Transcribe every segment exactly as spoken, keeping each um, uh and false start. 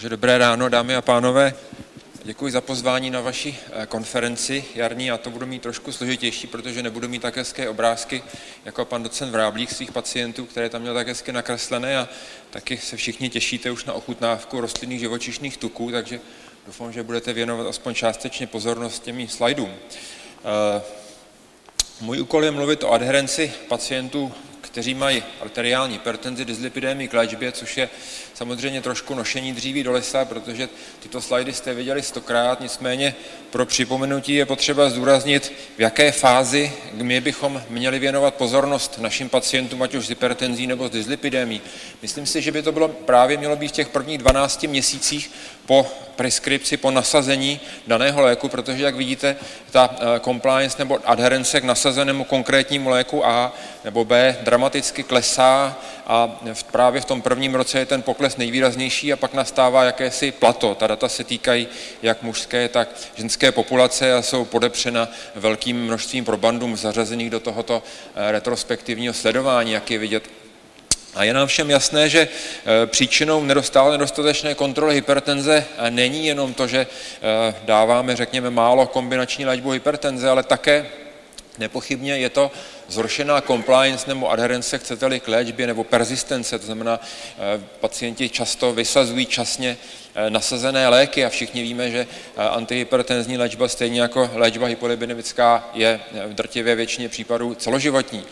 Takže dobré ráno, dámy a pánové. Děkuji za pozvání na vaši konferenci jarní. Já to budu mít trošku složitější, protože nebudu mít tak hezké obrázky jako pan docent Vráblík svých pacientů, které tam měl tak hezky nakreslené, a taky se všichni těšíte už na ochutnávku rostlinných živočišných tuků, takže doufám, že budete věnovat aspoň částečně pozornost těm slajdům. Můj úkol je mluvit o adherenci pacientů, kteří mají arteriální hypertenzi, dyslipidémii k léčbě, což je samozřejmě trošku nošení dříví do lesa, protože tyto slajdy jste viděli stokrát, nicméně pro připomenutí je potřeba zdůraznit, v jaké fázi my bychom měli věnovat pozornost našim pacientům, ať už s hypertenzí nebo s dyslipidémií. Myslím si, že by to bylo právě mělo být v těch prvních dvanácti měsících po preskripci, po nasazení daného léku, protože, jak vidíte, ta compliance nebo adherence k nasazenému konkrétnímu léku A nebo B dramaticky klesá a právě v tom prvním roce je ten pokles nejvýraznější a pak nastává jakési plato. Ta data se týkají jak mužské, tak ženské populace a jsou podepřena velkým množstvím probandům zařazených do tohoto retrospektivního sledování, jak je vidět. A je nám všem jasné, že příčinou nedostále nedostatečné kontroly hypertenze není jenom to, že dáváme, řekněme, málo kombinační léčbu hypertenze, ale také nepochybně je to zhoršená compliance nebo adherence, chcete-li, k léčbě nebo persistence, to znamená, pacienti často vysazují časně nasazené léky a všichni víme, že antihypertenzní léčba, stejně jako léčba hypolipidemická, je v drtivé většině případů celoživotní.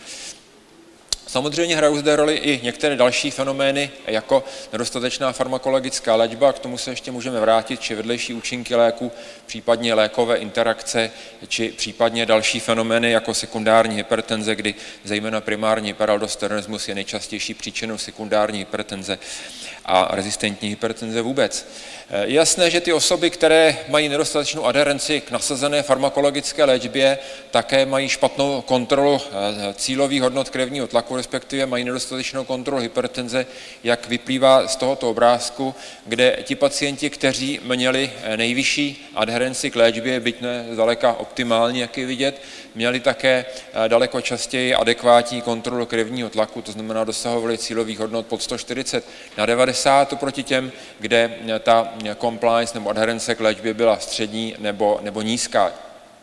Samozřejmě hrají zde roli i některé další fenomény, jako nedostatečná farmakologická léčba, k tomu se ještě můžeme vrátit, či vedlejší účinky léku, případně lékové interakce, či případně další fenomény jako sekundární hypertenze, kdy zejména primární hyperaldosteronismus je nejčastější příčinou sekundární hypertenze a rezistentní hypertenze vůbec. Je jasné, že ty osoby, které mají nedostatečnou adherenci k nasazené farmakologické léčbě, také mají špatnou kontrolu cílových hodnot krevního tlaku, respektive mají nedostatečnou kontrolu hypertenze, jak vyplývá z tohoto obrázku, kde ti pacienti, kteří měli nejvyšší adherenci k léčbě, byť ne zdaleka optimální, jak je vidět, měli také daleko častěji adekvátní kontrolu krevního tlaku, to znamená dosahovali cílových hodnot pod sto čtyřicet na devadesát, oproti těm, kde ta compliance nebo adherence k léčbě byla střední nebo, nebo nízká.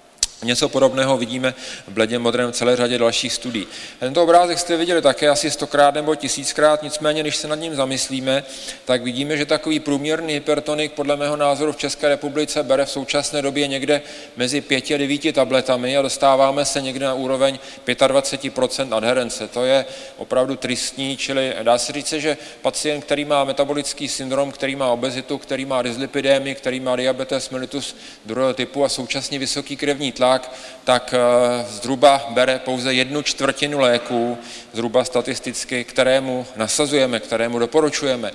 Něco podobného vidíme v bledě modrém v celé řadě dalších studií. Tento obrázek jste viděli také asi stokrát nebo tisíckrát, nicméně, když se nad ním zamyslíme, tak vidíme, že takový průměrný hypertonik podle mého názoru v České republice bere v současné době někde mezi pěti a devíti tabletami a dostáváme se někde na úroveň dvacet pět procent adherence. To je opravdu tristní, čili dá se říct, že pacient, který má metabolický syndrom, který má obezitu, který má dyslipidémii, který má diabetes mellitus druhého typu a současně vysoký krevní tlak, tak zhruba bere pouze jednu čtvrtinu léků, zhruba statisticky, kterému nasazujeme, kterému doporučujeme.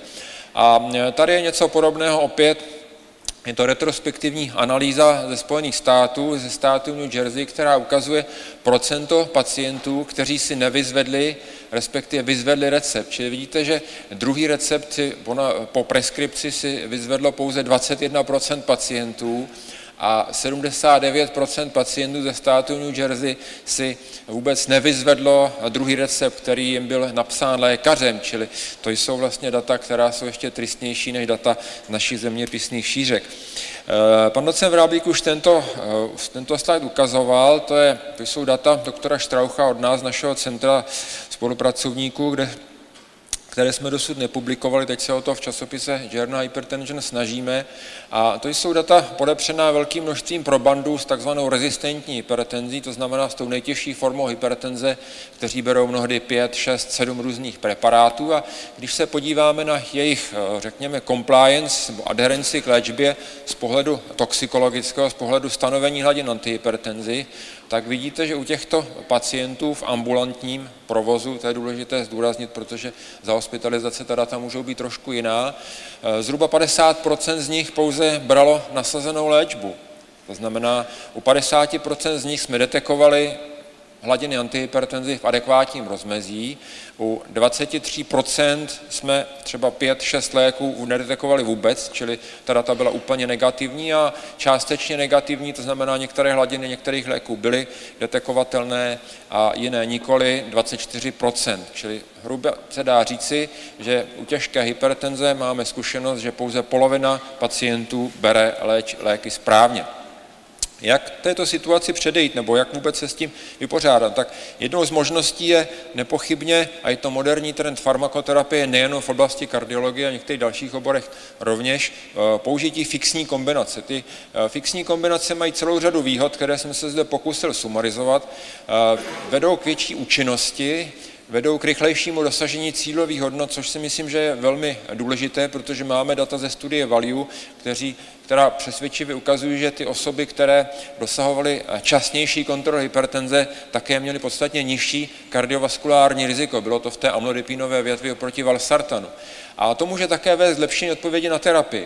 A tady je něco podobného opět, je to retrospektivní analýza ze Spojených států, ze státu New Jersey, která ukazuje procento pacientů, kteří si nevyzvedli, respektive vyzvedli recept. Čili vidíte, že druhý recept si po, po preskripci si vyzvedlo pouze dvacet jedna procent pacientů, a sedmdesát devět procent pacientů ze státu New Jersey si vůbec nevyzvedlo druhý recept, který jim byl napsán lékařem, čili to jsou vlastně data, která jsou ještě tristnější než data našich zeměpisných šířek. Pan docent Vráblík už tento, tento slide ukazoval, to, je, to jsou data doktora Straucha od nás, našeho centra spolupracovníků, kde které jsme dosud nepublikovali, teď se o to v časopise Journal Hypertension snažíme. A to jsou data podepřená velkým množstvím probandů s takzvanou rezistentní hypertenzí, to znamená s tou nejtěžší formou hypertenze, kteří berou mnohdy pět, šest, sedm různých preparátů. A když se podíváme na jejich, řekněme, compliance nebo adherenci k léčbě z pohledu toxikologického, z pohledu stanovení hladin antihypertenzi, tak vidíte, že u těchto pacientů v ambulantním provozu, to je důležité zdůraznit, protože za hospitalizace ta data můžou být trošku jiná, zhruba padesát procent z nich pouze bralo nasazenou léčbu. To znamená, u padesáti procent z nich jsme detekovali hladiny antihypertenzi v adekvátním rozmezí. U dvacet tři procent jsme třeba pět šest léků nedetekovali vůbec, čili ta data byla úplně negativní a částečně negativní, to znamená některé hladiny některých léků byly detekovatelné a jiné nikoli, dvacet čtyři procent. Čili hrubě se dá říci, že u těžké hypertenze máme zkušenost, že pouze polovina pacientů bere léč, léky správně. Jak této situaci předejít, nebo jak vůbec se s tím vypořádat? Tak jednou z možností je nepochybně, a je to moderní trend farmakoterapie nejen v oblasti kardiologie a některých dalších oborech rovněž, použití fixní kombinace. Ty fixní kombinace mají celou řadu výhod, které jsem se zde pokusil sumarizovat, vedou k větší účinnosti, vedou k rychlejšímu dosažení cílových hodnot, což si myslím, že je velmi důležité, protože máme data ze studie Value, kteří, která přesvědčivě ukazují, že ty osoby, které dosahovaly častější kontroly hypertenze, také měly podstatně nižší kardiovaskulární riziko. Bylo to v té amlodipinové větvi oproti valsartanu. A to může také vést zlepšení odpovědi na terapii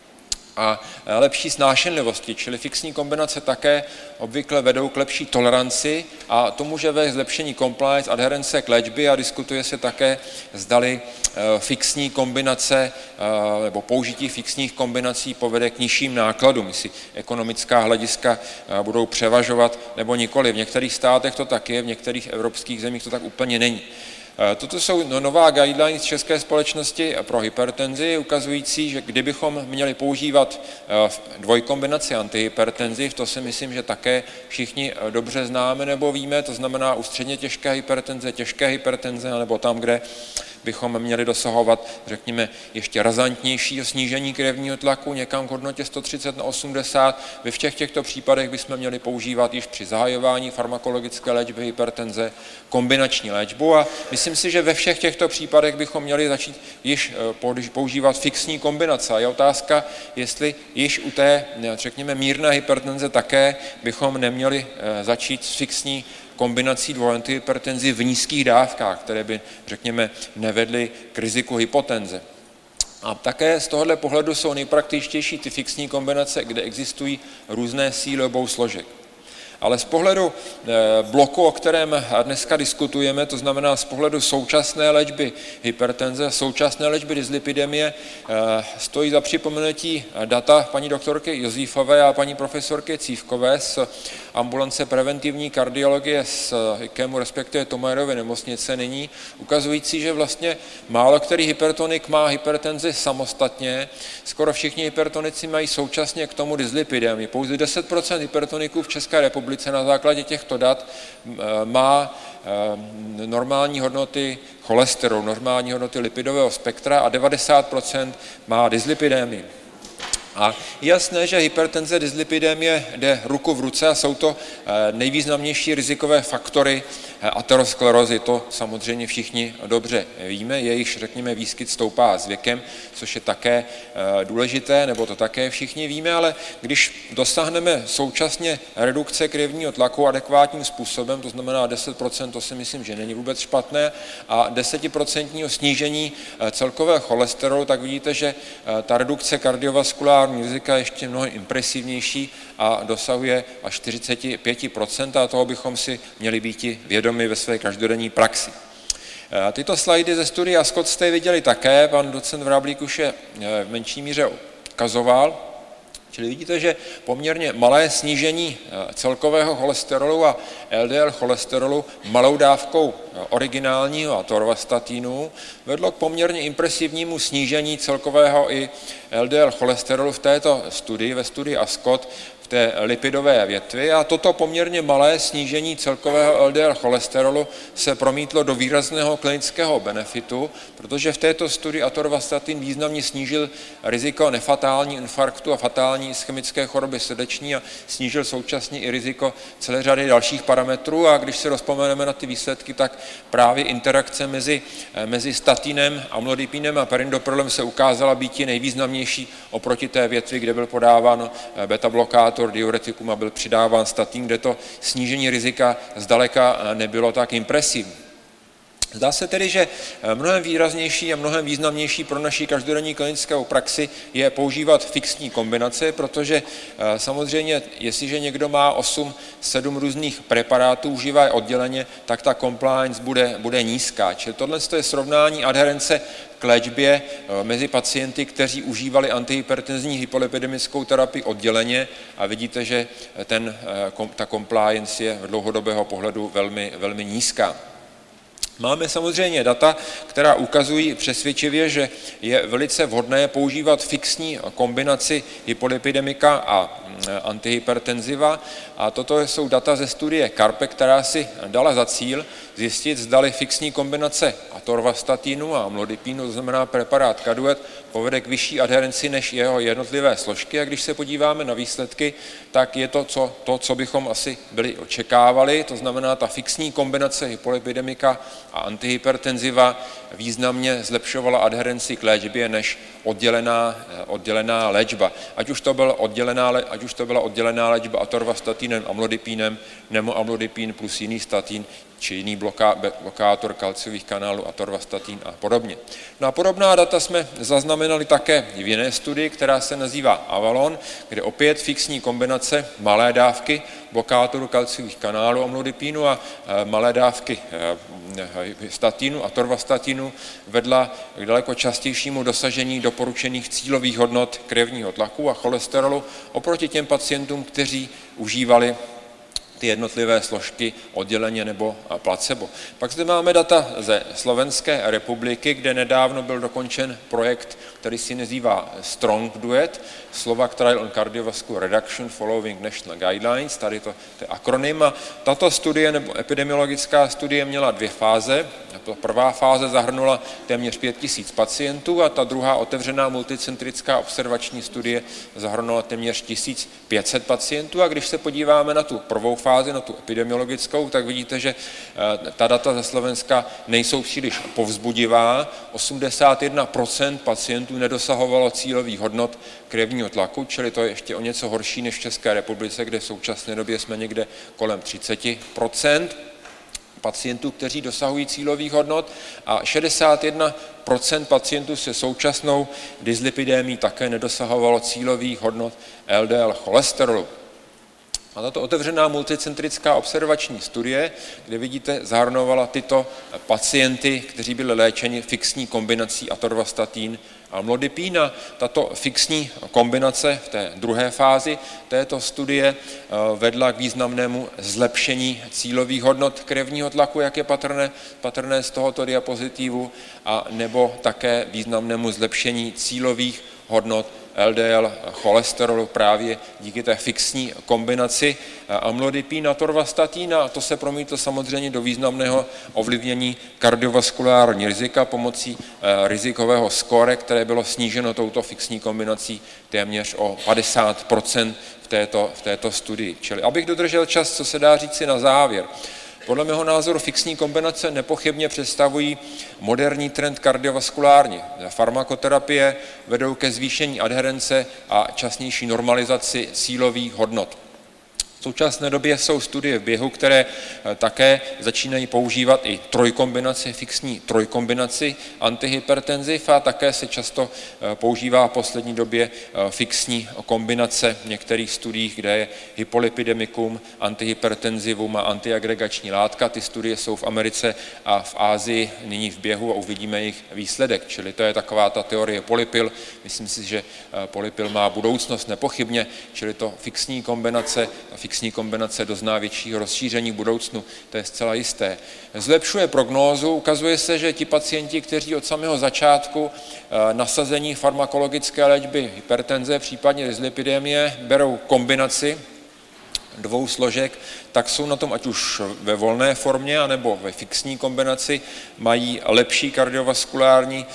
a lepší snášenlivosti, čili fixní kombinace také obvykle vedou k lepší toleranci a to může vést zlepšení compliance, adherence k léčbě a diskutuje se také, zdali fixní kombinace nebo použití fixních kombinací povede k nižším nákladům, jestli ekonomická hlediska budou převažovat nebo nikoli. V některých státech to tak je, v některých evropských zemích to tak úplně není. Toto jsou nová guidelines České společnosti pro hypertenzi, ukazující, že kdybychom měli používat dvojkombinaci antihypertenziv, to si myslím, že také všichni dobře známe nebo víme, to znamená u středně těžké hypertenze, těžké hypertenze, nebo tam, kde bychom měli dosahovat, řekněme, ještě razantnějšího snížení krevního tlaku, někam k hodnotě sto třicet na osmdesát. Ve všech těchto případech bychom měli používat již při zahajování farmakologické léčby hypertenze kombinační léčbu a myslím si, že ve všech těchto případech bychom měli začít již používat fixní kombinace. A je otázka, jestli již u té, řekněme, mírné hypertenze také bychom neměli začít s fixní kombinací dvou antihypertenzí v nízkých dávkách, které by, řekněme, nevedly k riziku hypotenze. A také z tohohle pohledu jsou nejpraktičtější ty fixní kombinace, kde existují různé síly obou složek. Ale z pohledu bloku, o kterém dneska diskutujeme, to znamená z pohledu současné léčby hypertenze, současné léčby dyslipidemie, stojí za připomenutí data paní doktorky Josífové a paní profesorky Cívkové z ambulance preventivní kardiologie z IKEMu, respektive Tomajerovy nemocnice nyní, ukazující, že vlastně málo který hypertonik má hypertenzi samostatně, skoro všichni hypertonici mají současně k tomu dyslipidemii. Pouze deset procent hypertoniků v České republice na základě těchto dat má normální hodnoty cholesterolu, normální hodnoty lipidového spektra a devadesát procent má dyslipidemii. A je jasné, že hypertenze, dyslipidemie jde ruku v ruce a jsou to nejvýznamnější rizikové faktory aterosklerózy. To samozřejmě všichni dobře víme, jejichž, řekněme, výskyt stoupá s věkem, což je také důležité, nebo to také všichni víme, ale když dosáhneme současně redukce krevního tlaku adekvátním způsobem, to znamená deset procent, to si myslím, že není vůbec špatné, a deset procent snížení celkového cholesterolu, tak vidíte, že ta redukce kardiovaskulární rizika je ještě mnohem impresivnější a dosahuje až čtyřicet pět procent a toho bychom si měli být vědomi ve své každodenní praxi. Tyto slajdy ze studie ASCOT jste viděli také, pan docent Vráblík už je v menší míře ukazoval. Čili vidíte, že poměrně malé snížení celkového cholesterolu a L D L cholesterolu malou dávkou originálního atorvastatinu vedlo k poměrně impresivnímu snížení celkového i L D L cholesterolu v této studii, ve studii ASCOT, v té lipidové větvi a toto poměrně malé snížení celkového L D L cholesterolu se promítlo do výrazného klinického benefitu, protože v této studii atorvastatin významně snížil riziko nefatální infarktu a fatální ischemické choroby srdeční a snížil současně i riziko celé řady dalších parametrů a když se rozpomeneme na ty výsledky, tak právě interakce mezi, mezi statinem, amlodipinem a perindoprilem se ukázala být nejvýznamnější oproti té větvi, kde byl podáván beta-blokátor, diuretikum a byl přidáván statin, kde to snížení rizika zdaleka nebylo tak impresivní. Zdá se tedy, že mnohem výraznější a mnohem významnější pro naši každodenní klinickou praxi je používat fixní kombinace, protože samozřejmě, jestliže někdo má osm sedm různých preparátů, užívá je odděleně, tak ta compliance bude, bude nízká. Čili tohle je srovnání adherence k léčbě mezi pacienty, kteří užívali antihypertenzní hypolipidemickou terapii odděleně a vidíte, že ten, ta compliance je v dlouhodobého pohledu velmi, velmi nízká. Máme samozřejmě data, která ukazují přesvědčivě, že je velice vhodné používat fixní kombinaci hypolipidemika a antihypertenziva. A toto jsou data ze studie CARPE, která si dala za cíl zjistit, zdali fixní kombinace atorvastatinu a amlodipínu, to znamená preparát Caduet, povede k vyšší adherenci než jeho jednotlivé složky. A když se podíváme na výsledky, tak je to, co, to, co bychom asi byli očekávali, to znamená ta fixní kombinace hypolipidemika a antihypertenziva významně zlepšovala adherenci k léčbě než oddělená, oddělená léčba. Ať už to byla oddělená, ať už to byla oddělená léčba atorvastatinem, amlodipínem, nebo amlodipín plus jiný statin, či jiný bloká, blokátor kalciových kanálů, atorvastatin a podobně. No a podobná data jsme zaznamenali také v jiné studii, která se nazývá Avalon, kde opět fixní kombinace malé dávky blokátoru kalciových kanálů amlodipínu a malé dávky statinu, atorvastatinu vedla k daleko častějšímu dosažení doporučených cílových hodnot krevního tlaku a cholesterolu oproti těm pacientům, kteří užívali ty jednotlivé složky odděleně nebo placebo. Pak zde máme data ze Slovenské republiky, kde nedávno byl dokončen projekt, který si nazývá Strong Duet, Slovak Trial on Cardiovascular Reduction Following National Guidelines, tady to, to je akronym. A tato studie nebo epidemiologická studie měla dvě fáze. Prvá fáze zahrnula téměř pět tisíc pacientů a ta druhá otevřená multicentrická observační studie zahrnula téměř tisíc pět set pacientů. A když se podíváme na tu prvou fázi, na tu epidemiologickou, tak vidíte, že ta data ze Slovenska nejsou příliš povzbudivá. osmdesát jedna procent pacientů nedosahovalo cílových hodnot krevního tlaku, čili to je ještě o něco horší než v České republice, kde v současné době jsme někde kolem třicet procent pacientů, kteří dosahují cílových hodnot, a šedesát jedna procent pacientů se současnou dyslipidémií také nedosahovalo cílových hodnot L D L cholesterolu. A tato otevřená multicentrická observační studie, kde vidíte, zahrnovala tyto pacienty, kteří byli léčeni fixní kombinací atorvastatin a amlodipín. A tato fixní kombinace v té druhé fázi této studie vedla k významnému zlepšení cílových hodnot krevního tlaku, jak je patrné, patrné z tohoto diapozitivu, a nebo také významnému zlepšení cílových hodnot L D L cholesterolu právě díky té fixní kombinaci amlodipín a atorvastatin, a to se promítlo samozřejmě do významného ovlivnění kardiovaskulární rizika pomocí rizikového skóre, které bylo sníženo touto fixní kombinací téměř o padesát procent v této, v této studii. Čili abych dodržel čas, co se dá říci na závěr. Podle mého názoru fixní kombinace nepochybně představují moderní trend kardiovaskulární. Farmakoterapie vedou ke zvýšení adherence a časnější normalizaci cílových hodnot. V současné době jsou studie v běhu, které také začínají používat i trojkombinaci, fixní trojkombinaci antihypertenziv, a také se často používá v poslední době fixní kombinace v některých studiích, kde je hypolipidemikum, antihypertenzivum a antiagregační látka. Ty studie jsou v Americe a v Asii nyní v běhu a uvidíme jejich výsledek. Čili to je taková ta teorie polypil. Myslím si, že polypil má budoucnost nepochybně, čili to fixní kombinace, fixní kombinace dozná většího rozšíření v budoucnu, to je zcela jisté. Zlepšuje prognózu, ukazuje se, že ti pacienti, kteří od samého začátku nasazení farmakologické léčby hypertenze, případně dyslipidemie, berou kombinaci dvou složek, tak jsou na tom ať už ve volné formě, anebo ve fixní kombinaci, mají lepší kardiovaskulární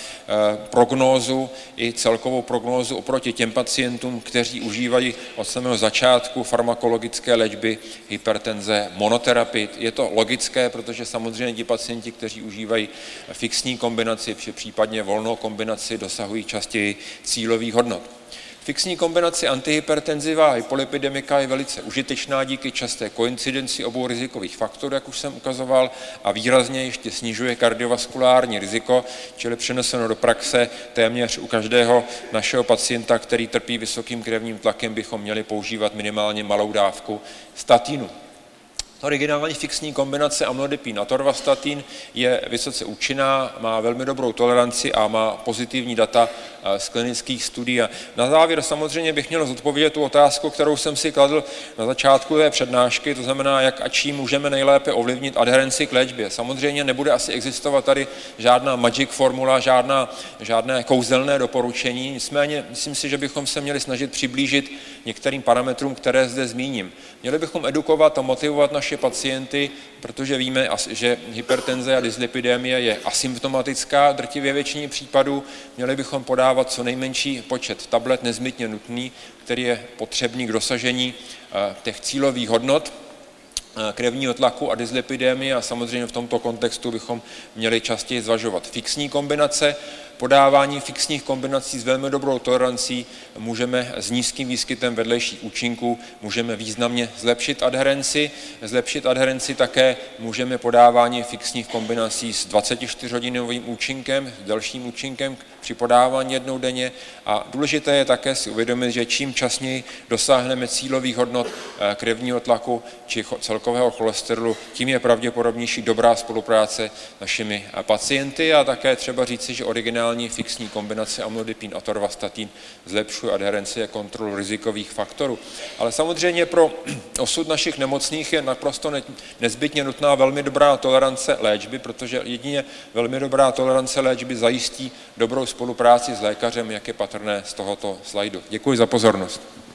prognózu i celkovou prognózu oproti těm pacientům, kteří užívají od samého začátku farmakologické léčby hypertenze monoterapii. Je to logické, protože samozřejmě ti pacienti, kteří užívají fixní kombinaci, případně volnou kombinaci, dosahují častěji cílových hodnot. Fixní kombinace antihypertenziva a hypolipidemika je velice užitečná díky časté koincidenci obou rizikových faktorů, jak už jsem ukazoval, a výrazně ještě snižuje kardiovaskulární riziko, čili přeneseno do praxe téměř u každého našeho pacienta, který trpí vysokým krevním tlakem, bychom měli používat minimálně malou dávku statinu. Originální fixní kombinace amlodipin atorvastatin je vysoce účinná, má velmi dobrou toleranci a má pozitivní data z klinických studií. A na závěr samozřejmě bych měl zodpovědět tu otázku, kterou jsem si kladl na začátku té přednášky, to znamená, jak a čím můžeme nejlépe ovlivnit adherenci k léčbě. Samozřejmě nebude asi existovat tady žádná magic formula, žádná, žádné kouzelné doporučení, nicméně myslím si, že bychom se měli snažit přiblížit některým parametrům, které zde zmíním. Měli bychom edukovat a motivovat naše pacienty, protože víme, že hypertenze a dyslipidemie je asymptomatická v drtivé většině případů. Měli bychom podávat co nejmenší počet tablet nezbytně nutný, který je potřebný k dosažení těch cílových hodnot krevního tlaku a dyslipidemie, a samozřejmě v tomto kontextu bychom měli častěji zvažovat fixní kombinace. Podávání fixních kombinací s velmi dobrou tolerancí můžeme s nízkým výskytem vedlejších účinků můžeme významně zlepšit adherenci. Zlepšit adherenci také můžeme podávání fixních kombinací s dvacetičtyřhodinovým účinkem, s delším účinkem při podávání jednou denně. A důležité je také si uvědomit, že čím časněji dosáhneme cílových hodnot krevního tlaku či celkového cholesterolu, tím je pravděpodobnější dobrá spolupráce s našimi pacienty. A také třeba říci, že originální fixní kombinace amlodipin atorvastatin zlepšuje adherenci a kontrolu rizikových faktorů. Ale samozřejmě pro osud našich nemocných je naprosto nezbytně nutná velmi dobrá tolerance léčby, protože jedině velmi dobrá tolerance léčby zajistí dobrou spolupráci s lékařem, jak je patrné z tohoto slajdu. Děkuji za pozornost.